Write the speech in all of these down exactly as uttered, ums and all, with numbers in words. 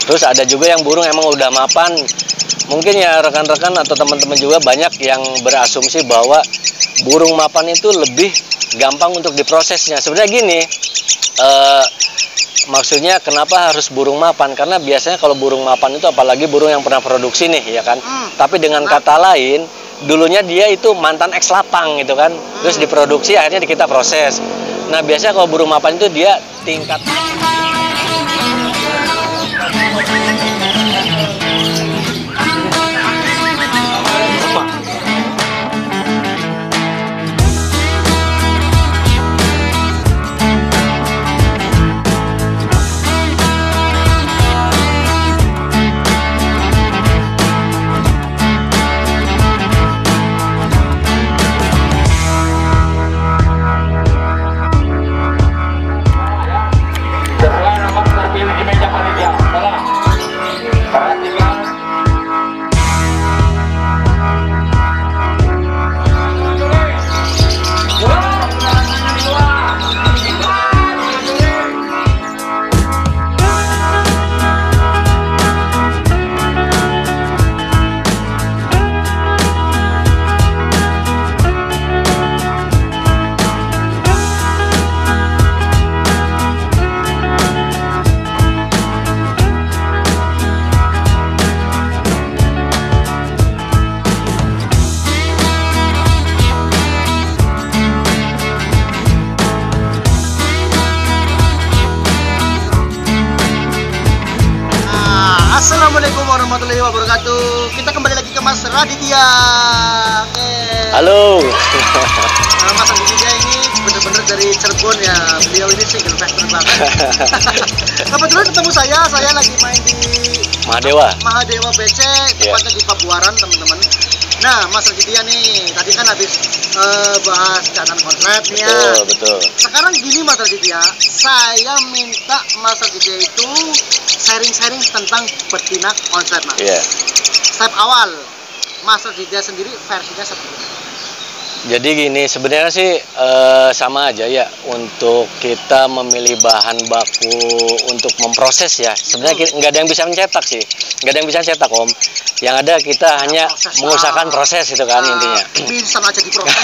Terus ada juga yang burung emang udah mapan. Mungkin ya rekan-rekan atau teman-teman juga banyak yang berasumsi bahwa burung mapan itu lebih gampang untuk diprosesnya. Sebenarnya gini, eh, maksudnya kenapa harus burung mapan? Karena biasanya kalau burung mapan itu apalagi burung yang pernah produksi nih, ya kan. Hmm. Tapi dengan kata lain, dulunya dia itu mantan eks lapang gitu kan. Terus diproduksi akhirnya kita proses. Nah biasanya kalau burung mapan itu dia tingkat Assalamualaikum warahmatullahi wabarakatuh. Kita kembali lagi ke Mas Raditya. Oke. Halo. Nah, Mas Raditya ini benar-benar dari Cirebon ya. Beliau ini single factor banget. Kebetulan ketemu saya, saya lagi main di Mahadewa. Mahadewa B C, tepatnya yeah. di Pabuaran, teman-teman. Nah, Mas Raditya nih, tadi kan habis uh, bahas jantan konslet nih ya. Betul, betul. Sekarang gini Mas Raditya, saya minta Mas Raditya itu sharing-sharing tentang betina konslet, Mas. Iya. Yeah. Step awal, Mas Raditya sendiri versinya seperti apa? Jadi gini, sebenarnya sih e, sama aja ya untuk kita memilih bahan baku untuk memproses ya. Sebenarnya nggak ada yang bisa mencetak sih, nggak ada yang bisa cetak Om. Yang ada kita ya, hanya proses, mengusahakan proses itu kan uh, intinya. Bisa aja diproses,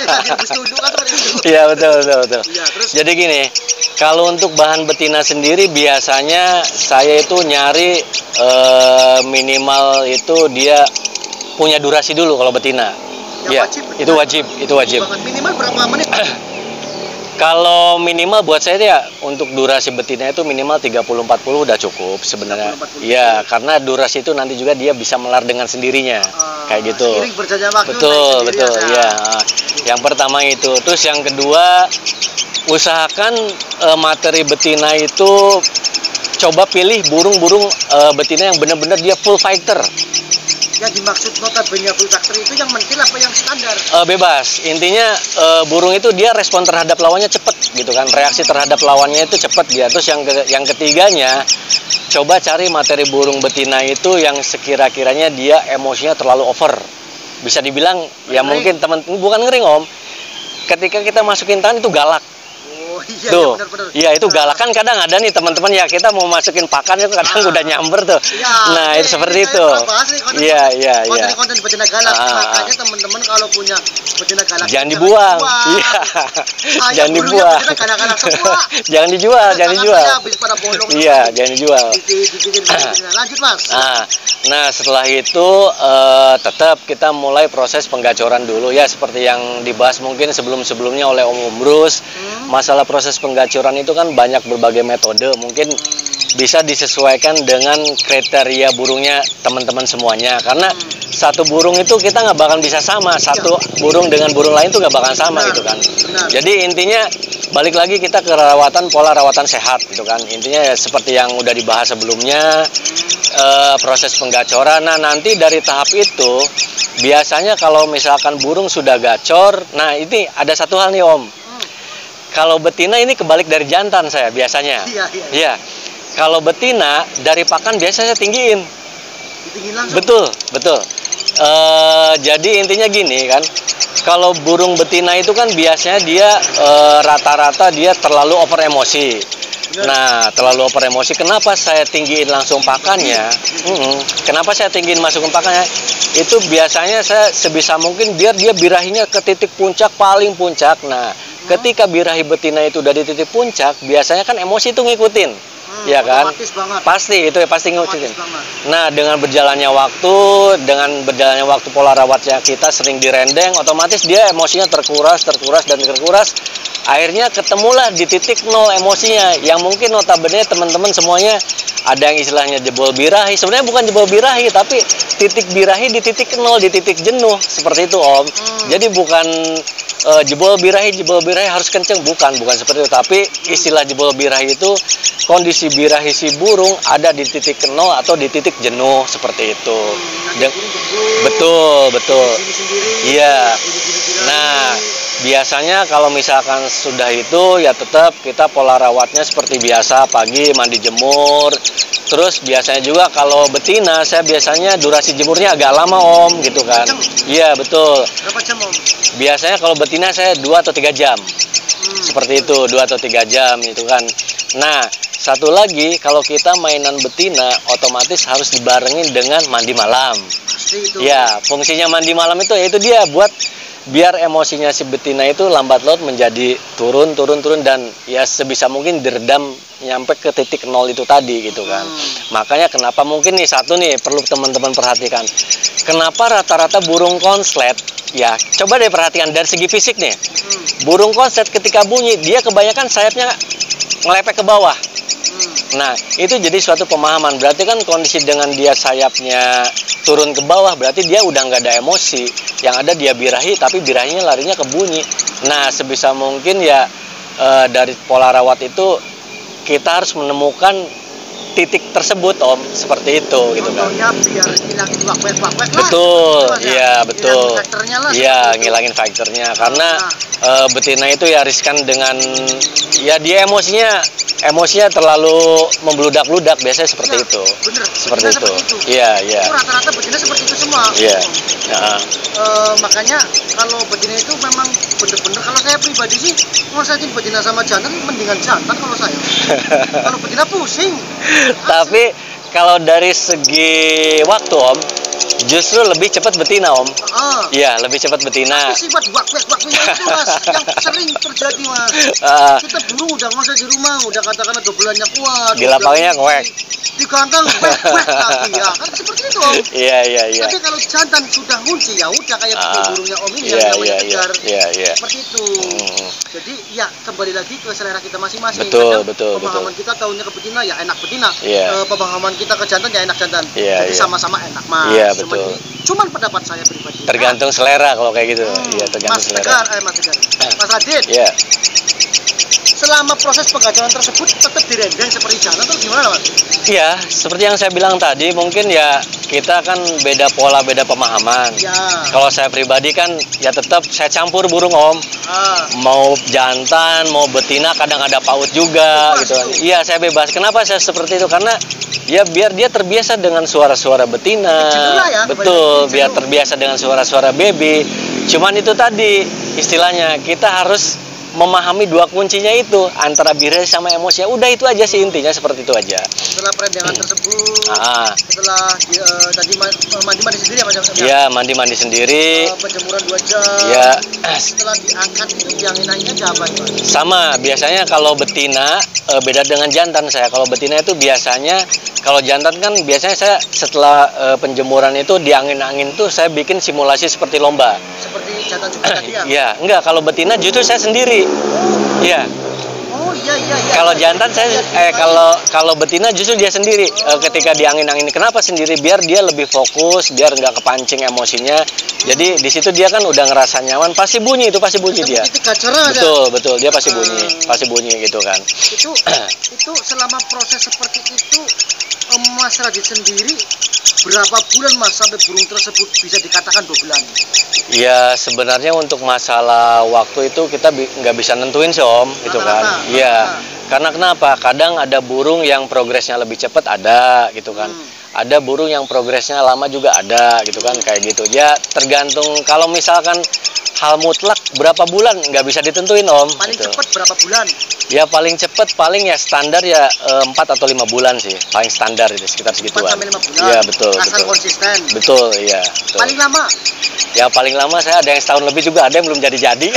Iya betul betul betul. Ya, terus? Jadi gini, kalau untuk bahan betina sendiri biasanya saya itu nyari e, minimal itu dia punya durasi dulu kalau betina. Ya, wajib, itu wajib, itu wajib. Minimal berapa menit? Kalau minimal buat saya ya untuk durasi betina itu minimal tiga puluh sampai empat puluh udah cukup sebenarnya. Iya, karena durasi itu nanti juga dia bisa melar dengan sendirinya. Uh, kayak gitu. Seiring berjalannya waktu. Betul, betul. Iya. Yang pertama itu. Terus yang kedua, usahakan uh, materi betina itu coba pilih burung-burung uh, betina yang benar-benar dia full fighter. Yang dimaksud notabene full factor itu yang mentil apa yang standar? Uh, bebas. Intinya uh, burung itu dia respon terhadap lawannya cepat gitu kan. Reaksi terhadap lawannya itu cepat dia. Terus yang ke yang ketiganya, coba cari materi burung betina itu yang sekira-kiranya dia emosinya terlalu over. Bisa dibilang ya ngering. Mungkin teman bukan ngering Om. Ketika kita masukin tangan itu galak. Oh, iya, tuh, iya, benar, benar. Iya itu galak kan kadang ada nih teman-teman ya kita mau masukin pakan itu kadang ah. udah nyamber tuh. Ya, nah oke, itu seperti ini itu. Iya iya iya. Konten-konten betina galak ah. Makanya teman-teman kalau punya betina galak jangan dibuang. Iya. Jangan dibuang. Galak-galak semua. Jangan dijual, jangan dijual. Iya, jangan dijual. Lanjut Mas. Nah, nah setelah itu uh, tetap kita mulai proses penggacoran dulu ya seperti yang dibahas mungkin sebelum-sebelumnya oleh Om Umrus. Hmm. Masalah proses penggacoran itu kan banyak berbagai metode, mungkin bisa disesuaikan dengan kriteria burungnya teman-teman semuanya. Karena hmm. satu burung itu kita nggak bakal bisa sama, satu burung dengan burung lain itu nggak bakal sama gitu kan. Benar. Jadi intinya balik lagi kita ke rawatan pola rawatan sehat gitu kan. Intinya ya seperti yang udah dibahas sebelumnya, eh, proses penggacoran. Nah nanti dari tahap itu biasanya kalau misalkan burung sudah gacor, nah ini ada satu hal nih Om. Kalau betina ini kebalik dari jantan saya biasanya. Iya, iya. Iya. Kalau betina dari pakan biasanya tinggiin. Ditinggiin langsung. Betul, betul. E, jadi intinya gini kan. Kalau burung betina itu kan biasanya dia rata-rata dia terlalu over emosi. Bener. Nah, terlalu over emosi. Kenapa saya tinggiin langsung pakannya? Mm-mm. Kenapa saya tinggiin masukin pakannya? Itu biasanya saya sebisa mungkin biar dia birahinya ke titik puncak, paling puncak. Nah, ketika birahi betina itu udah di titik puncak, biasanya kan emosi itu ngikutin. Hmm, Ya kan? otomatis banget. Pasti itu ya pasti ngikutin. Otomatis banget. Nah, dengan berjalannya waktu, dengan berjalannya waktu pola rawatnya kita sering direndeng, otomatis dia emosinya terkuras, terkuras dan terkuras. Akhirnya ketemulah di titik nol emosinya, yang mungkin notabene teman-teman semuanya ada yang istilahnya jebol birahi. Sebenarnya bukan jebol birahi, tapi titik birahi di titik nol, di titik jenuh, seperti itu Om. Hmm. Jadi bukan uh, jebol birahi, jebol birahi harus kenceng, bukan, bukan seperti itu. Tapi istilah jebol birahi itu kondisi birahi si burung ada di titik nol atau di titik jenuh, seperti itu. Nanti De- burung gembul, betul, betul. gini sendiri, Iya. gini-gini birahi. Nah, biasanya kalau misalkan sudah itu ya tetap kita pola rawatnya seperti biasa, pagi mandi jemur. Terus biasanya juga kalau betina saya biasanya durasi jemurnya agak lama Om gitu kan. Jam? Iya betul. Berapa jam Om? Biasanya kalau betina saya dua atau tiga jam. Hmm. Seperti itu, dua atau tiga jam itu kan. Nah, satu lagi kalau kita mainan betina otomatis harus dibarengin dengan mandi malam. Pasti itu. Ya, fungsinya mandi malam itu yaitu dia buat biar emosinya si betina itu lambat laut menjadi turun, turun, turun dan ya sebisa mungkin diredam nyampe ke titik nol itu tadi gitu kan. Hmm. Makanya kenapa mungkin nih satu nih perlu teman-teman perhatikan. Kenapa rata-rata burung konslet ya coba deh perhatikan dari segi fisik nih. Hmm. Burung konslet ketika bunyi dia kebanyakan sayapnya ngelepek ke bawah. Hmm. Nah, itu jadi suatu pemahaman. Berarti kan kondisi dengan dia sayapnya turun ke bawah, berarti dia udah nggak ada emosi. Yang ada dia birahi, tapi birahinya larinya ke bunyi. Nah, sebisa mungkin ya e, dari pola rawat itu kita harus menemukan titik tersebut Om, seperti itu gitu kan. Contohnya biar ngilangin wak-wak-wak-wak lah. Betul, Mas, ya? iya betul. Ngilangin faktornya lah, Iya, seperti itu. ngilangin faktornya karena Nah. e, betina itu ya riskan dengan ya dia emosinya emosinya terlalu membludak-bludak biasanya seperti Ya, itu. bener. Seperti Betina itu. seperti itu. Iya, iya. Itu rata-rata betina seperti itu semua. Iya. Ya. Eh, makanya kalau betina itu memang bener-bener kalau saya pribadi sih ngurusin betina sama jantan mendingan jantan kalau saya. Kalau betina pusing. Tapi kalau dari segi waktu Om, justru lebih cepat betina Om. Ah. Iya, lebih cepat betina. Tapi sifat wak-wak-waknya itu mas yang sering terjadi mas. Ah, Kita burung udah masa di rumah, udah katakanlah dobelannya kuat. Di lapangnya udah ngewek. Di kandang wek-wek lagi ya kan seperti itu Om. iya, iya, iya. Tapi kalau jantan sudah ngunci ya udah kayak Ah, burungnya Om ini Iya, yang namanya iya, iya. kejar. Iya, iya. Seperti itu. Hmm. Jadi ya kembali lagi ke selera kita masing-masing. Betul, Kadang betul, pemahaman betul. kita tahunya ke betina ya enak betina. Iya. Eh, pemahaman kita ke jantan ya enak jantan. Iya, Jadi iya. sama-sama enak mas. Iya, Cuman betul. ini- Cuman pendapat saya pribadi. Tergantung selera kalau kayak gitu. Hmm, Iya, tergantung Mas selera. Tegar, eh Mas Tegar. Mas Radit, Iya. selama proses pengajaran tersebut tetap direndeng seperti jantan atau gimana Mas? Iya, seperti yang saya bilang tadi, mungkin ya kita kan beda pola, beda pemahaman. Ya. Kalau saya pribadi kan ya tetap saya campur burung Om. Ah, Mau jantan, mau betina, kadang ada paut juga Bebas gitu kan. tuh. Iya, saya bebas. Kenapa saya seperti itu? Karena ya biar dia terbiasa dengan suara-suara betina. Jenuh lah ya, Betul, kebanyakan biar jenuh. terbiasa dengan suara-suara baby. Cuman itu tadi istilahnya kita harus memahami dua kuncinya itu antara birahi sama emosi. Ya udah itu aja sih intinya seperti itu aja. setelah perendengan tersebut, Ah, setelah di- eh, tadi ma- mandi-mandi sendiri ya Mas? iya mandi-mandi sendiri. Eh, penjemuran dua jam. Ya, Setelah diangkat itu diangin-anginnya siapa itu Mas? sama, biasanya kalau betina eh, beda dengan jantan saya. Kalau betina itu biasanya, kalau jantan kan biasanya saya setelah eh, penjemuran itu di angin-angin tuh saya bikin simulasi seperti lomba. Seperti jantan juga tadi ya? Iya, enggak, kalau betina justru saya sendiri. Iya, Oh iya iya iya. kalau jantan saya eh kalau kalau betina justru dia sendiri eh, ketika di angin-angin. Kenapa sendiri? Biar dia lebih fokus, biar nggak kepancing emosinya. Jadi di situ dia kan udah ngerasa nyaman, pasti bunyi itu pasti bunyi dia. Titik gacara aja. Betul, betul, dia pasti bunyi, pasti bunyi gitu kan. Itu itu selama proses seperti itu em, Mas Radit sendiri berapa bulan Mas sampai burung tersebut bisa dikatakan dobelan? Ya sebenarnya untuk masalah waktu itu kita bi- nggak bisa nentuin sih Om, gitu kan. Rata-rata, Iya. rata-rata. Karena kenapa? Kadang ada burung yang progresnya lebih cepat ada gitu kan. Hmm. Ada burung yang progresnya lama juga ada gitu kan, kayak gitu. Ya tergantung, kalau misalkan hal mutlak berapa bulan nggak bisa ditentuin Om. Paling gitu. cepat berapa bulan? Ya paling cepat paling ya standar ya empat atau lima bulan sih, paling standar itu sekitar segituan. empat sampai lima bulan. Iya betul. Asal betul. konsisten. Betul, iya. Betul. Paling lama? Ya paling lama saya ada yang setahun lebih juga, ada yang belum jadi-jadi.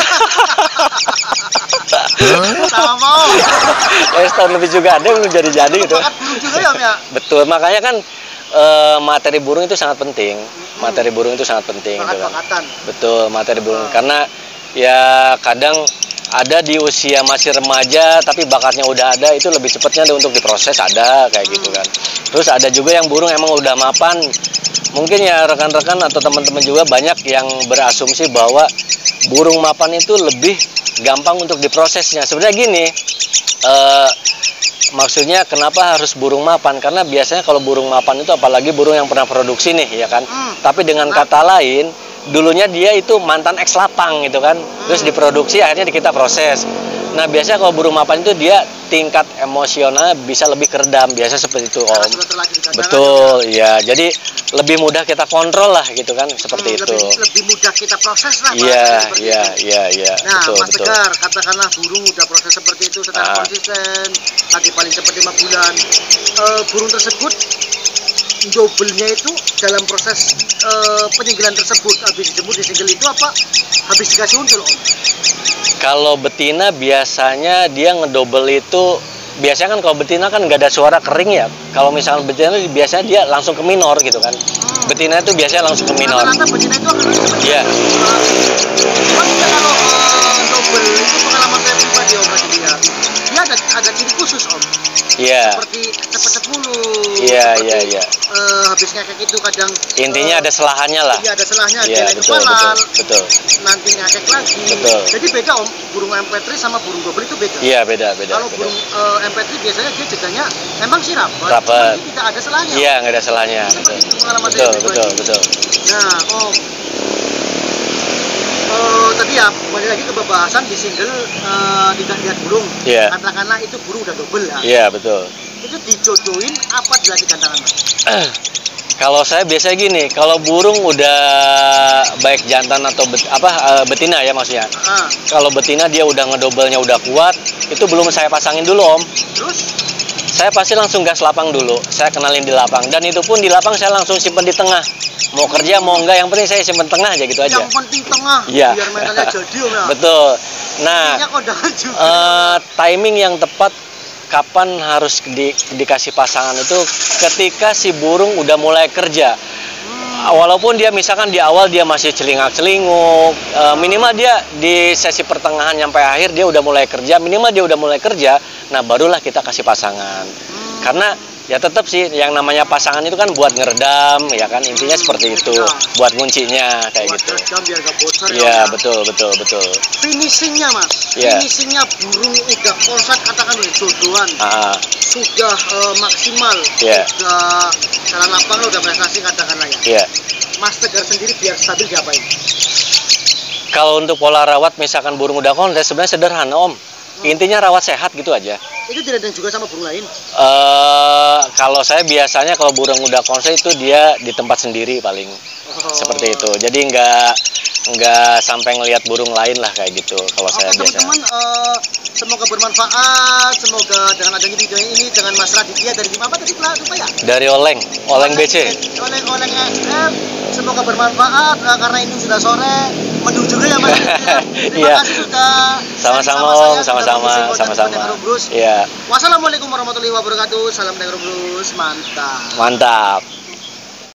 Sama mau. Ya setahun lebih juga ada yang belum jadi-jadi gitu. Juga ya, ya? Betul, makanya kan e, materi burung itu sangat penting. Materi burung itu sangat penting. Gitu kan. Betul, materi burung. Hmm. Karena ya kadang ada di usia masih remaja tapi bakatnya udah ada, itu lebih cepatnya untuk diproses ada kayak hmm. gitu kan. Terus ada juga yang burung emang udah mapan. Mungkin ya rekan-rekan atau teman-teman juga banyak yang berasumsi bahwa burung mapan itu lebih gampang untuk diprosesnya. Sebenarnya gini, eh, maksudnya kenapa harus burung mapan? Karena biasanya kalau burung mapan itu apalagi burung yang pernah produksi nih, ya kan. Hmm. Tapi dengan kata lain, dulunya dia itu mantan eks lapang gitu kan. Terus diproduksi akhirnya kita proses. Nah biasanya kalau burung mapan itu dia tingkat emosional bisa lebih keredam, biasa seperti itu Om. Betul, ya. Jadi lebih mudah kita kontrol lah gitu kan, seperti hmm, itu. Lebih, lebih mudah kita proses lah. Iya, iya, iya, iya. Nah, betul, Mas betul. Tegar, katakanlah burung udah proses seperti itu secara ah. konsisten, tadi paling cepat lima bulan. E, burung tersebut double-nya itu dalam proses e, penyinggelan tersebut, habis dijemur disinggel itu apa? Habis dikasih unsur Om? Kalau betina biasanya dia ngedouble itu, biasanya kan kalau betina kan nggak ada suara kering ya. Kalau misalnya betina biasanya dia langsung ke minor gitu kan. Hmm. Betina itu biasanya langsung ke minor. Rata-rata betina itu akan Iya. Cuman kalau uh, double itu pengalaman saya pribadi Om dia, dia ada ada ciri khusus Om. Iya. Seperti cepet-cepet mulu. Iya, iya, iya. Uh, habis ngekek itu kadang. Intinya uh, ada selahannya lah. Iya ada selahnya. Iya betul, betul, betul. Nanti ngekek lagi. Betul. Jadi beda Om, burung M P tiga sama burung double itu beda. Iya beda, beda. Kalau burung uh, M P tiga biasanya dia jedanya memang sih rapat. Rapat. Tapi tidak ada selahnya. Iya nggak ada selahnya. Betul, betul, betul, betul, betul. Nah Om. Uh, tadi ya kembali lagi ke pembahasan di single uh, tidak lihat burung. Yeah. Katakanlah itu burung udah double ya. Iya yeah, betul. Itu dijodohin apa dilatih gantangan Mas? Kalau saya biasanya gini, kalau burung udah baik jantan atau bet, apa uh, betina ya maksudnya. Uh. Kalau betina dia udah ngedobelnya udah kuat, itu belum saya pasangin dulu Om. Terus? Saya pasti langsung gas lapang dulu. Saya kenalin di lapang, dan itu pun di lapang saya langsung simpen di tengah. Mau kerja mau enggak, yang penting saya simpen tengah aja gitu aja. Yang penting tengah. Iya. Biar mentalnya jadi Om ya. Betul. Nah, uh, timing yang tepat kapan harus di, dikasih pasangan itu ketika si burung udah mulai kerja. Hmm. Walaupun dia misalkan di awal dia masih celingak-celinguk, uh, minimal dia di sesi pertengahan sampai akhir dia udah mulai kerja, minimal dia udah mulai kerja, nah barulah kita kasih pasangan. Hmm. Karena ya tetap sih yang namanya pasangan itu kan buat ngeredam ya kan, intinya hmm, seperti itu ya. Buat nguncinya kayak buat gitu. Redam biar gak bocor ya, ya betul betul betul. Finishingnya Mas, ya. Finishingnya burung udah polsat katakan jodohan, ah. sudah uh, maksimal, ya. Udah jalan lapang lo udah prestasi katakanlah ya. ya. Mas Tegar sendiri biar stabil diapain? Kalau untuk pola rawat misalkan burung udah kontes sebenarnya sederhana Om. Intinya rawat sehat gitu aja. Itu tidak ada juga sama burung lain? Uh, kalau saya biasanya kalau burung udah konsen itu dia di tempat sendiri paling. Oh. Seperti itu. Jadi nggak nggak sampai ngelihat burung lain lah kayak gitu. Kalau Oke, saya biasanya. Teman-teman, uh, semoga bermanfaat. Semoga dengan adanya video ini dengan Mas Raditya dari apa tadi lupa ya? Dari Oleng, Oleng B C. Oleng Oleng F M. Semoga bermanfaat uh, karena ini sudah sore. Mendung juga ya Mas. Terima yeah. kasih sudah. Sama-sama Om, sama-sama, sama-sama. Iya. Wassalamualaikum warahmatullahi wabarakatuh. Salam Negro Blues. Mantap. Mantap.